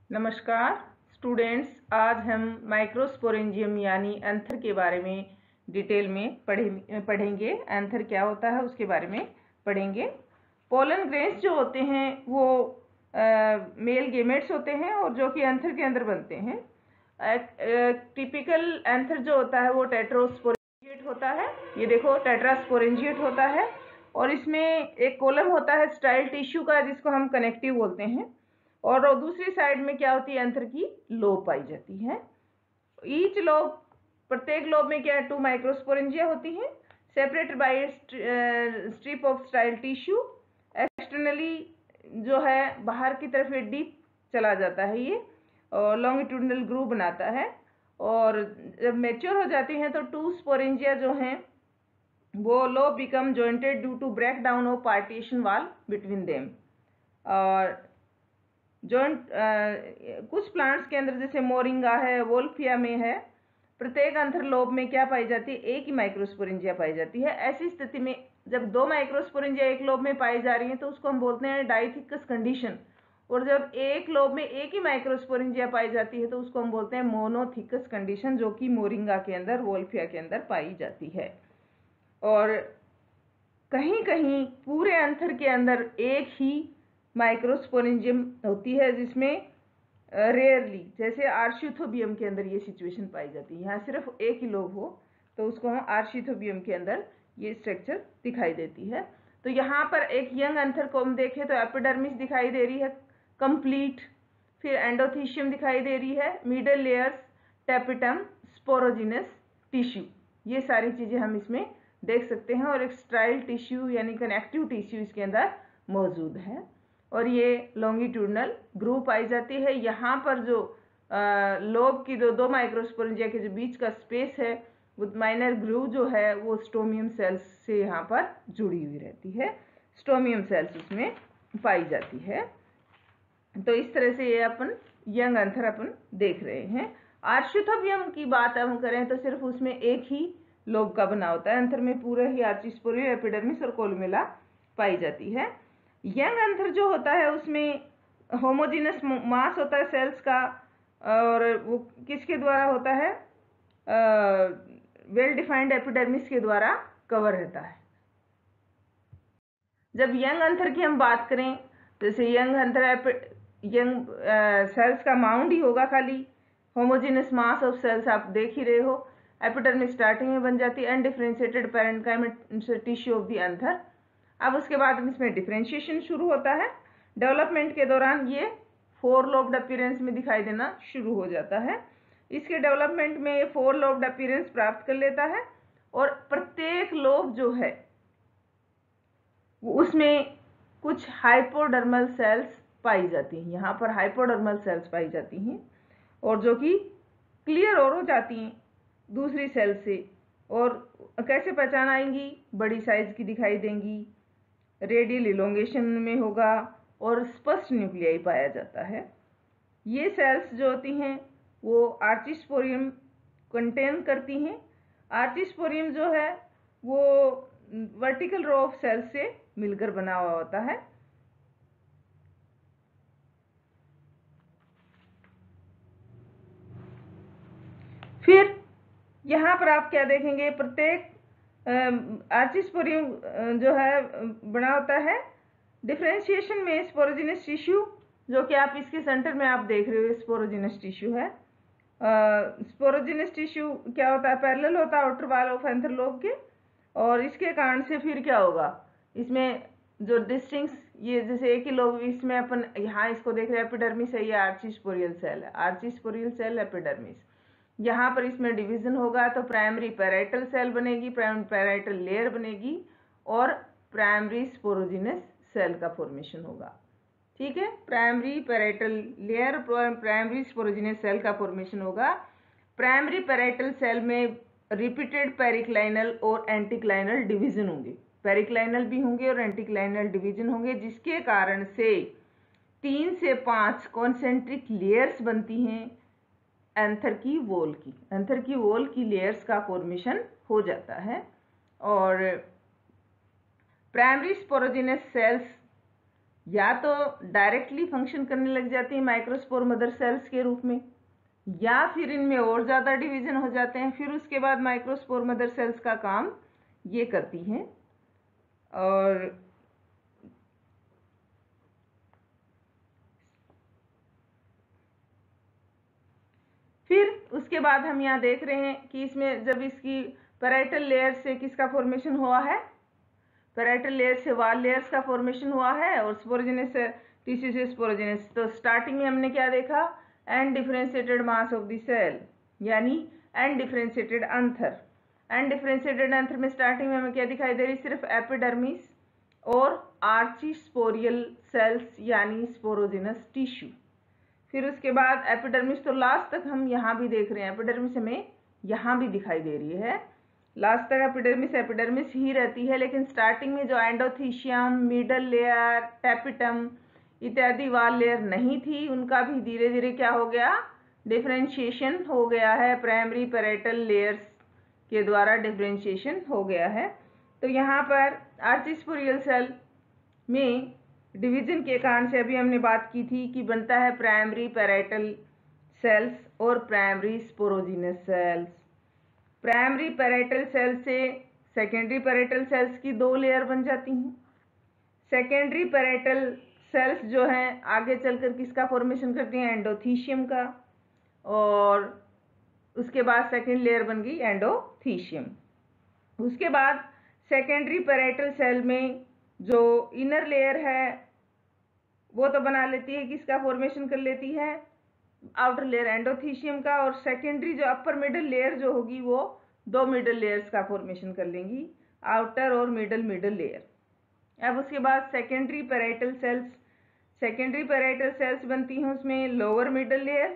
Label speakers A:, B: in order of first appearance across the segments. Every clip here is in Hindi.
A: नमस्कार स्टूडेंट्स, आज हम माइक्रोस्पोरेंजियम यानी एंथर के बारे में डिटेल में पढ़ेंगे। एंथर क्या होता है उसके बारे में पढ़ेंगे। पोलन ग्रेन्स जो होते हैं वो मेल गेमेट्स होते हैं और जो कि एंथर के अंदर बनते हैं। टिपिकल एंथर जो होता है वो टेट्रोस्पोरेंजिएट होता है। ये देखो टेट्रास्पोरेंजिएट होता है और इसमें एक कॉलम होता है स्टाइल टिश्यू का जिसको हम कनेक्टिव बोलते हैं, और दूसरी साइड में क्या होती है, एंथर की लोब पाई जाती है। ईच लोब, प्रत्येक लोब में क्या है, 2 माइक्रोस्पोरेंजिया होती हैं, separated by strip of style tissue. Externally जो है बाहर की तरफ ये डीप चला जाता है ये, और लॉन्गिट्यूडनल ग्रूव बनाता है। और जब मैच्योर हो जाती हैं तो 2 स्पोरेंजिया जो हैं वो lobe become jointed due to break down of partition wall between them. और जॉइंट कुछ प्लांट्स के अंदर जैसे मोरिंगा है, वोल्फिया में है, प्रत्येक एंथर लोब में क्या पाई जाती है, एक ही माइक्रोस्पोरेंजिया पाई जाती है। ऐसी स्थिति में जब 2 माइक्रोस्पोरेंजिया एक लोब में पाई जा रही है तो उसको हम बोलते हैं डाइथिकस कंडीशन, और जब एक लोब में एक ही माइक्रोस्पोरेंजिया पाई जाती है तो उसको हम बोलते हैं मोनोथिकस कंडीशन, जो कि मोरिंगा के अंदर, वोल्फिया के अंदर पाई जाती है। और कहीं कहीं पूरे एंथर के अंदर एक ही माइक्रोस्पोरेंजियम होती है, जिसमें रेयरली जैसे आर्शिथोबियम के अंदर ये सिचुएशन पाई जाती है। यहाँ सिर्फ एक ही लोब हो तो उसको हम आर्शिथोबियम के अंदर ये स्ट्रक्चर दिखाई देती है। तो यहाँ पर एक यंग एंथर को हम देखें तो एपिडर्मिस दिखाई दे रही है कंप्लीट, फिर एंडोथीशियम दिखाई दे रही है, middle layers, tapetum, sporogenous tissue, ये सारी चीजें हम इसमें देख सकते हैं। और एक स्टाइल टिश्यू यानी कनेक्टिव टिश्यू इसके अंदर मौजूद है, और ये लॉन्गिट्यूडनल ग्रूव पाई जाती है। यहाँ पर जो लोब की दो माइक्रोस्पोरेंजिया के जो बीच का स्पेस है, वो माइनर ग्रूव जो है वो स्टोमियम सेल्स से यहाँ पर जुड़ी हुई रहती है, स्टोमियम सेल्स उसमें पाई जाती है। तो इस तरह से ये अपन यंग एंथर अपन देख रहे हैं। आर्शिथोबियम की बात हम करें तो सिर्फ उसमें एक ही लोब का बना होता है, एंथर में पूरा ही आर्चिस्पोरिया, एपिडर्मिस और कोलुमेला पाई जाती है। यंग एंथर जो होता है उसमें होमोजीनस मास होता है सेल्स का, और वो किसके द्वारा होता है, वेल डिफाइंड एपिडर्मिस के द्वारा कवर रहता है। जब यंग एंथर की हम बात करें, जैसे यंग सेल्स का माउंड ही होगा, खाली होमोजीनस मास ऑफ सेल्स आप देख ही रहे हो। एपिडर्मिस स्टार्टिंग में बन जाती है, undifferentiated parenchyma tissue of the anther. अब उसके बाद इसमें डिफरेंशिएशन शुरू होता है। डेवलपमेंट के दौरान ये 4 लोब्ड अपीयरेंस में दिखाई देना शुरू हो जाता है। इसके डेवलपमेंट में ये 4 लोब्ड अपीयरेंस प्राप्त कर लेता है, और प्रत्येक लोब जो है उसमें कुछ हाइपोडर्मल सेल्स पाई जाती हैं। यहाँ पर हाइपोडर्मल सेल्स पाई जाती हैं, और जो कि क्लियर और हो जाती हैं दूसरी सेल से। और कैसे पहचान आएंगी, बड़ी साइज की दिखाई देंगी, रेडियल इलोंगेशन में होगा, और स्पष्ट न्यूक्लियाई पाया जाता है। ये सेल्स जो होती हैं वो आर्चिस्पोरियम कंटेन करती हैं। आर्चिस्पोरियम जो है वो वर्टिकल रो ऑफ सेल्स से मिलकर बना हुआ होता है। फिर यहाँ पर आप क्या देखेंगे, प्रत्येक आर्चिस्पोरियम जो है बना होता है। डिफरेंशिएशन में स्पोरोजिनस टिश्यू, जो कि आप इसके सेंटर में आप देख रहे हो, स्पोरोजिनस टिश्यू है। स्पोरोजिनस टिश्यू क्या होता है, पैरेलल होता है outer wall of anther lobe के, और इसके कारण से फिर क्या होगा, इसमें जो डिस्टिंक्ट, ये जैसे एक ही लोब, इसमें अपन यहाँ इसको देख रहे हैं, एपिडर्मिस है, ये आर्चिस्पोरियल सेल है, आर्चिस्पोरियल सेल एपिडर्मिस। यहाँ पर इसमें डिवीजन होगा तो प्राइमरी पैराइटल सेल बनेगी, प्राइमरी पैराइटल लेयर बनेगी, और प्राइमरी स्पोरोजिनस सेल का फॉर्मेशन होगा। ठीक है, primary parietal layer, primary sporogenous cell का फॉर्मेशन होगा। प्राइमरी पैराइटल सेल में रिपीटेड पेरिक्लाइनल और एंटीक्लाइनल डिवीजन होंगे, पेरिक्लाइनल भी होंगे और एंटीक्लाइनल डिवीजन होंगे, जिसके कारण से 3 से 5 कॉन्सेंट्रिक लेयर्स बनती हैं एंथर की वॉल की। एंथर की वॉल की लेयर्स का फॉर्मेशन हो जाता है। और प्राइमरी स्पोरोजिनस सेल्स या तो डायरेक्टली फंक्शन करने लग जाती है माइक्रोस्पोर मदर सेल्स के रूप में, या फिर इनमें और ज़्यादा डिवीजन हो जाते हैं। फिर उसके बाद माइक्रोस्पोर मदर सेल्स का काम ये करती हैं। और फिर उसके बाद हम यहाँ देख रहे हैं कि इसमें जब इसकी पैराइटल लेयर से किसका फॉर्मेशन हुआ है, पैराइटल लेयर से वाल लेयर्स का फॉर्मेशन हुआ है, और स्पोरोजेनिस टिश्यू से स्पोरोजेनिस। तो स्टार्टिंग में हमने क्या देखा, undifferentiated mass of the cell, यानी अनडिफरेंशिएटेड अंथर। अनडिफरेंशिएटेड अंथर में स्टार्टिंग में हमें क्या दिखाई दे रही, सिर्फ एपिडर्मिस और आर्चिस्पोरियल सेल्स यानी स्पोरोजेनस टिश्यू। फिर उसके बाद एपिडर्मिस, तो लास्ट तक हम यहाँ भी देख रहे हैं एपिडर्मिस हमें यहाँ भी दिखाई दे रही है। लास्ट तक एपिडर्मिस ही रहती है, लेकिन स्टार्टिंग में जो एंडोथीशियम, मिडल लेयर, टैपिटम इत्यादि वाल लेयर नहीं थी, उनका भी धीरे धीरे क्या हो गया, डिफरेंशिएशन हो गया है। प्राइमरी पैराइटल लेयर्स के द्वारा डिफरेंशिएशन हो गया है। तो यहाँ पर आर्चिस्पोरियल सेल में डिवीजन के कारण से अभी हमने बात की थी कि बनता है प्राइमरी पैराइटल सेल्स और primary sporogenous cells. Primary parietal cell से सेकेंडरी पैराइटल सेल्स की 2 लेयर बन जाती हैं। सेकेंडरी पैराइटल सेल्स जो हैं आगे चलकर किसका फॉर्मेशन करती हैं, एंडोथीशियम का, और उसके बाद सेकेंड लेयर बन गई एंडोथीशियम। उसके बाद सेकेंडरी पैराइटल सेल में जो इनर लेयर है वो तो बना लेती है, किसका फॉर्मेशन कर लेती है, आउटर लेयर एंडोथीशियम का, और सेकेंडरी जो अपर मिडल लेयर जो होगी वो 2 मिडल लेयर्स का फॉर्मेशन कर लेंगी, आउटर और मिडल लेयर। अब उसके बाद सेकेंडरी पैराइटल सेल्स बनती हैं, उसमें लोअर मिडल लेयर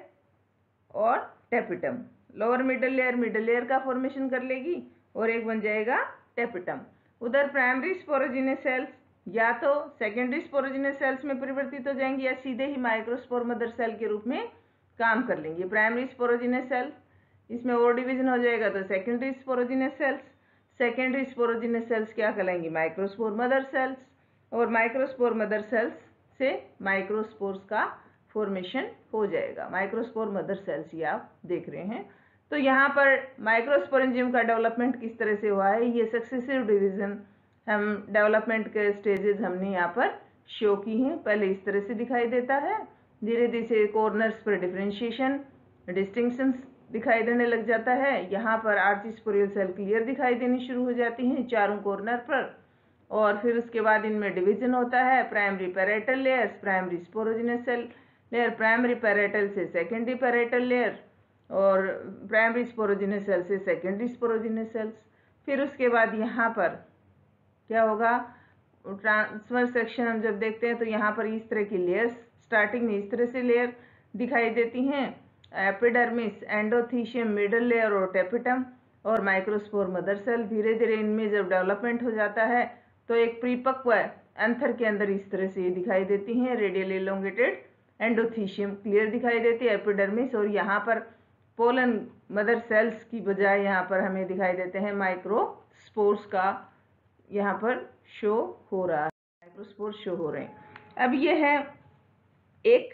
A: और टैपिटम। लोअर मिडल लेयर का फॉर्मेशन कर लेगी और एक बन जाएगा टैपिटम। उधर प्राइमरी स्पोरोजिनस सेल्स या तो सेकेंडरी स्पोरोजिनस सेल्स में परिवर्तित हो जाएंगी या सीधे ही माइक्रोस्पोर मदर सेल के रूप में काम कर लेंगे। प्राइमरी स्पोरोजिनस सेल्स, इसमें और डिवीजन हो जाएगा तो secondary sporogenous cells. Secondary sporogenous cells क्या कहलाएंगी, माइक्रोस्पोर मदर सेल्स, और माइक्रोस्पोर मदर सेल्स से माइक्रोस्पोर्स का फॉर्मेशन हो जाएगा। माइक्रोस्पोर मदर सेल्स ये आप देख रहे हैं। तो यहाँ पर माइक्रोस्पोरेंजियम का डेवलपमेंट किस तरह से हुआ है, ये सक्सेसिव डिवीजन हम डेवलपमेंट के स्टेजेस हमने यहाँ पर शो की हैं। पहले इस तरह से दिखाई देता है, धीरे धीरे से कॉर्नर्स पर डिफरेंशिएशन, डिस्टिंक्शंस दिखाई देने लग जाता है। यहाँ पर आर्चिस्पोरियल सेल क्लियर दिखाई देनी शुरू हो जाती हैं चारों कॉर्नर पर, और फिर उसके बाद इनमें डिवीजन होता है, primary parietal layers, primary sporogenous cell layer, primary parietal से सेकेंडरी पैराइटल लेयर, और प्राइमरी स्पोरोजिनस सेल से सेकेंडरी स्पोरोजिनस सेल्स। फिर उसके बाद यहाँ पर क्या होगा, ट्रांसफर सेक्शन हम जब देखते हैं तो यहाँ पर इस तरह की लेयर्स, स्टार्टिंग में इस तरह से लेयर दिखाई देती हैं, एपिडर्मिस, एंडोथीशियम, मिडल लेयर और टैपिटम, और माइक्रोस्पोर मदर सेल। धीरे धीरे इनमें जब डेवलपमेंट हो जाता है तो एक परिपक्व एंथर के अंदर इस तरह से ये दिखाई देती हैं, रेडियल एलोंगेटेड एंडोथीशियम क्लियर दिखाई देती है, एपिडर्मिस, और यहाँ पर पोलन मदर सेल्स की बजाय यहाँ पर हमें दिखाई देते हैं माइक्रोस्पोर्स का यहाँ पर शो हो रहा है, माइक्रोस्पोर शो हो रहे हैं। अब ये है एक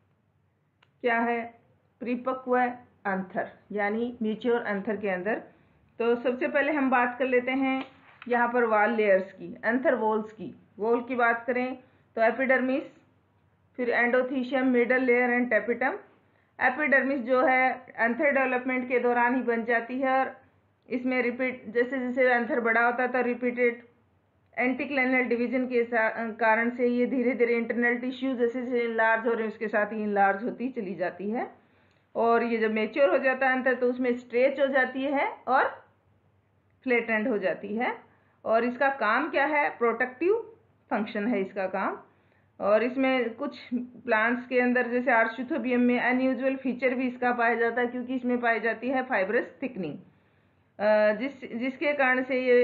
A: क्या है, परिपक्व अंथर यानी मैच्योर अंथर के अंदर। तो सबसे पहले हम बात कर लेते हैं यहाँ पर वाल लेयर्स की, अंथर वॉल्स की। वॉल की बात करें तो एपिडर्मिस, फिर endothecium, middle layer and tapetum. Epidermis जो है अंथर डेवलपमेंट के दौरान ही बन जाती है, और इसमें रिपीट जैसे जैसे अंथर बड़ा होता था रिपीटेड एंटीक्लाइनल डिवीजन के कारण से ये धीरे धीरे इंटरनल टिश्यू जैसे जैसे इनलार्ज हो रहे हैं उसके साथ ही इनलार्ज होती चली जाती है, और ये जब मेच्योर हो जाता है अंतर तो उसमें स्ट्रेच हो जाती है और फ्लैटेंड हो जाती है। और इसका काम क्या है, प्रोटेक्टिव फंक्शन है इसका काम। और इसमें कुछ प्लांट्स के अंदर जैसे आर्चुथोबियम में अनयूजुअल फीचर भी इसका पाया जाता है, क्योंकि इसमें पाई जाती है फाइब्रस थिकनिंग, जिसके कारण से ये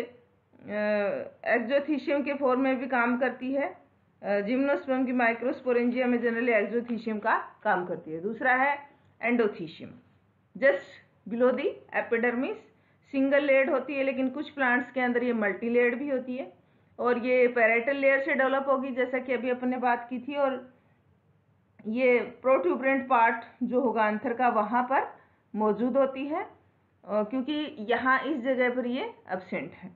A: एक्सोथीशियम के फॉर्म में भी काम करती है। जिम्नोस्पर्म की माइक्रोस्पोरेंजिया में जनरली एक्सोथीशियम का काम करती है। दूसरा है endothecium, just below the epidermis, single layered होती है, लेकिन कुछ प्लांट्स के अंदर ये मल्टी लेयर्ड भी होती है। और ये पैराइटल लेयर से डेवलप होगी जैसा कि अभी अपन ने बात की थी, और ये प्रोट्यूबरेंट पार्ट जो होगा आंथर का वहाँ पर मौजूद होती है, क्योंकि यहाँ इस जगह पर ये एब्सेंट है।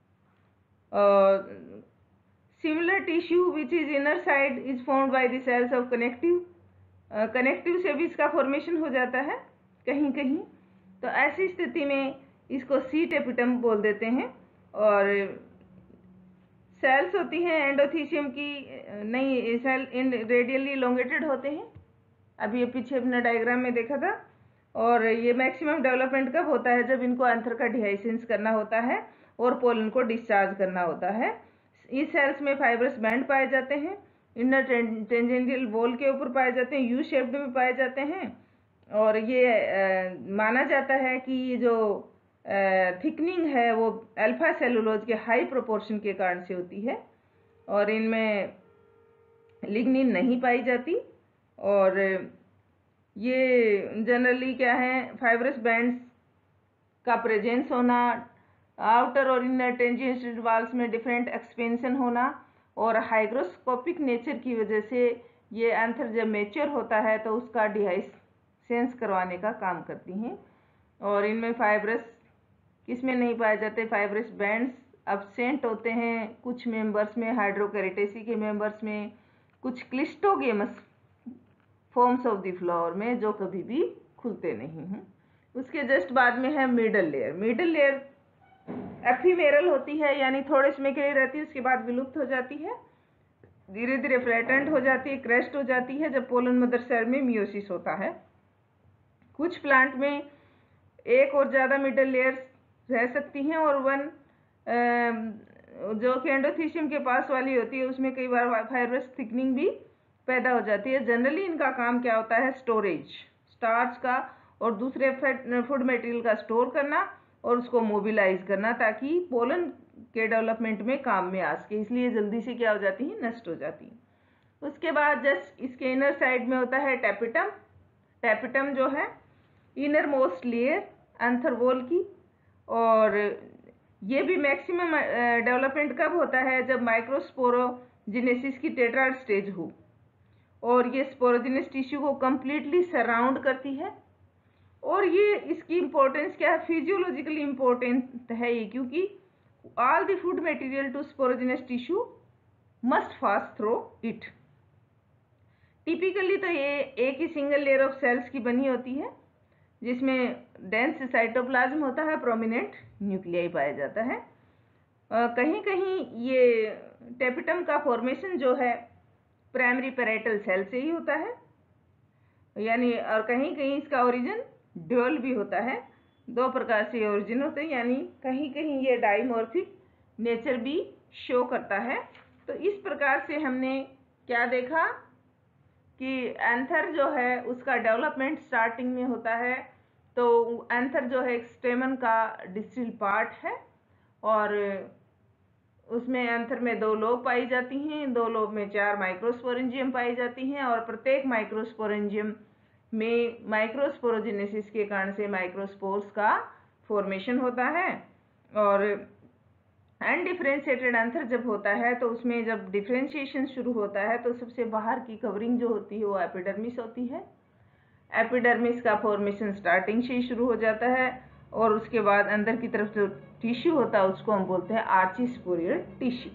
A: Similar tissue which is inner side is formed by the cells of connective, connective से भी इसका फॉर्मेशन हो जाता है कहीं कहीं। तो ऐसी स्थिति में इसको सी टेपिटम बोल देते हैं। और सेल्स होती हैं एंडोथीशियम की, नहीं सेल इन रेडियली इलोंगेटेड होते हैं, अभी ये पीछे अपने डायग्राम में देखा था। और ये मैक्सिमम डेवलपमेंट कब होता है, जब इनको आंथर का डिहाइसेंस करना होता है और पोलन को डिस्चार्ज करना होता है। इस सेल्स में फाइब्रस बैंड पाए जाते हैं, इनर टेंजेंशियल वॉल के ऊपर पाए जाते हैं, यू शेप्ड में पाए जाते हैं। और ये माना जाता है कि ये जो थिकनिंग है वो अल्फा सेलुलोज के हाई प्रोपोर्शन के कारण से होती है, और इनमें लिग्निन नहीं पाई जाती। और ये जनरली क्या है, फाइब्रस बैंड्स का प्रेजेंस होना, आउटर और इनर टेंजेंशियल वॉल्स में डिफरेंट एक्सपेंशन होना, और हाइग्रोस्कोपिक नेचर की वजह से ये एंथर जब मेच्योर होता है तो उसका डिहाइसेंस करवाने का काम करती हैं। और इनमें फाइब्रस किसमें नहीं पाए जाते, फाइब्रस बैंड्स एब्सेंट होते हैं कुछ मेंबर्स में, हाइड्रोकैरिटेसी के मेंबर्स में, कुछ cleistogamous forms of the flower में जो कभी भी खुलते नहीं हैं। उसके जस्ट बाद में है middle layer. Middle layer ephemeral होती है, यानी थोड़े समय के लिए रहती है, उसके बाद विलुप्त हो जाती है, धीरे धीरे फ्लैटेंड हो जाती है, क्रैश्ड हो जाती है जब पोलन मदर सेल में मियोसिस होता है। कुछ प्लांट में एक और ज़्यादा मिडल लेयर्स रह सकती हैं, और वन जो कि एंडोथीशियम के पास वाली होती है उसमें कई बार फाइब्रस थिकनिंग भी पैदा हो जाती है। जनरली इनका काम क्या होता है, स्टोरेज, स्टार्च का और दूसरे फूड मटेरियल का स्टोर करना और उसको मोबिलाइज करना, ताकि पोलन के डेवलपमेंट में काम में आ सके, इसलिए जल्दी से क्या हो जाती है, नष्ट हो जाती है। उसके बाद जस्ट इसके इनर साइड में होता है टेपिटम। टेपिटम जो है innermost layer anther wall की, और ये भी मैक्सिमम डेवलपमेंट कब होता है, जब माइक्रोस्पोरोजेनेसिस की टेट्राड स्टेज हो, और ये स्पोरोजेनस टिश्यू को कंप्लीटली सराउंड करती है। और ये इसकी इम्पोर्टेंस क्या है, फिजियोलॉजिकली इम्पोर्टेंट है ये, क्योंकि all the food material to sporogenous tissue must pass through it. Typically तो ये एक ही सिंगल लेयर ऑफ सेल्स की बनी होती है, जिसमें डेंस साइटोप्लाज्म होता है, प्रोमिनेंट न्यूक्लियाई पाया जाता है। कहीं कहीं ये टेपिटम का फॉर्मेशन जो है प्राइमरी पैराइटल सेल से ही होता है, यानी, और कहीं कहीं इसका ओरिजिन ड्यूअल भी होता है, दो प्रकार से ओरिजिन होते हैं, यानी कहीं कहीं ये डाइमॉर्फिक नेचर भी शो करता है। तो इस प्रकार से हमने क्या देखा कि एंथर जो है उसका डेवलपमेंट स्टार्टिंग में होता है। तो एंथर जो है एक स्टेमन का डिस्टिल पार्ट है, और उसमें एंथर में 2 लोब पाई जाती हैं, 2 लोब में 4 माइक्रोस्पोरेंजियम पाई जाती हैं, और प्रत्येक माइक्रोस्पोरेंजियम में माइक्रोस्पोरोजेनेसिस के कारण से माइक्रोस्पोर्स का फॉर्मेशन होता है। और अनडिफरेंशिएटेड एंथर जब होता है तो उसमें जब डिफरेंशिएशन शुरू होता है तो सबसे बाहर की कवरिंग जो होती है वो एपिडर्मिस होती है। एपिडर्मिस का फॉर्मेशन स्टार्टिंग से ही शुरू हो जाता है, और उसके बाद अंदर की तरफ जो टिश्यू होता है उसको हम बोलते हैं आर्चिस्पोरियल टिश्यू।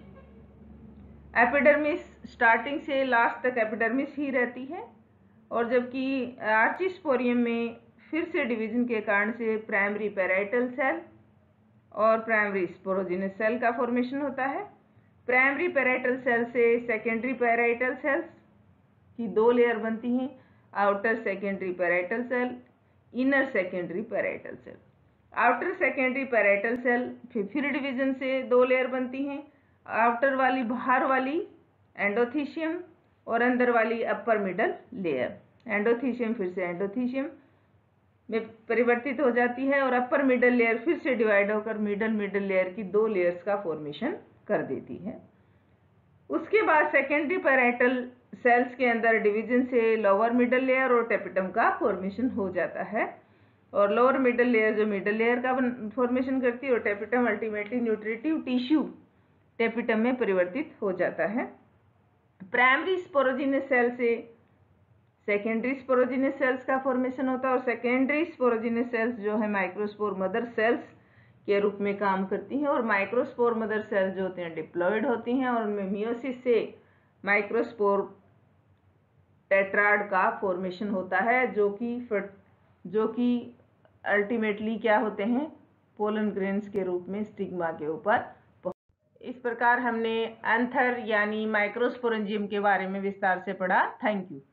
A: एपिडर्मिस स्टार्टिंग से लास्ट तक एपिडर्मिस ही रहती है, और जबकि आर्चिस्पोरियम में फिर से डिवीजन के कारण से प्राइमरी पैराइटल सेल और प्राइमरी स्पोरोजेनस सेल का फॉर्मेशन होता है। प्राइमरी पैराइटल सेल से सेकेंडरी पैराइटल सेल्स की 2 लेयर बनती हैं, outer secondary parietal cell, inner secondary parietal cell. Outer secondary parietal cell फिर डिवीजन से 2 लेयर बनती हैं, आउटर वाली बाहर वाली एंडोथीशियम और अंदर वाली अपर मिडल लेयर। एंडोथीशियम फिर से एंडोथीशियम में परिवर्तित हो जाती है, और अपर मिडल लेयर फिर से डिवाइड होकर मिडल लेयर की 2 लेयर्स का फॉर्मेशन कर देती है। उसके बाद सेकेंडरी पैराइटल सेल्स के अंदर डिवीजन से लोअर मिडल लेयर और टेपिटम का फॉर्मेशन हो जाता है, और लोअर मिडल लेयर जो मिडल लेयर का फॉर्मेशन करती है, और tapetum ultimately nutritive tissue tapetum में परिवर्तित हो जाता है। प्राइमरी स्पोरोजिनस सेल से सेकेंडरी स्पोरोजिनस सेल्स का फॉर्मेशन होता है और सेकेंडरी स्पोरोजिनस सेल्स जो है माइक्रोस्पोर मदर सेल्स के रूप में काम करती हैं और माइक्रोस्पोर मदर सेल्स जो होते हैं डिप्लॉयड होती हैं और उनमें मियोसिस से माइक्रोस्पोर टेट्राड का फॉर्मेशन होता है जो कि अल्टीमेटली क्या होते हैं, पोलन ग्रेन्स के रूप में स्टिग्मा के ऊपर। इस प्रकार हमने एंथर यानी माइक्रोस्पोरेंजियम के बारे में विस्तार से पढ़ा। Thank you.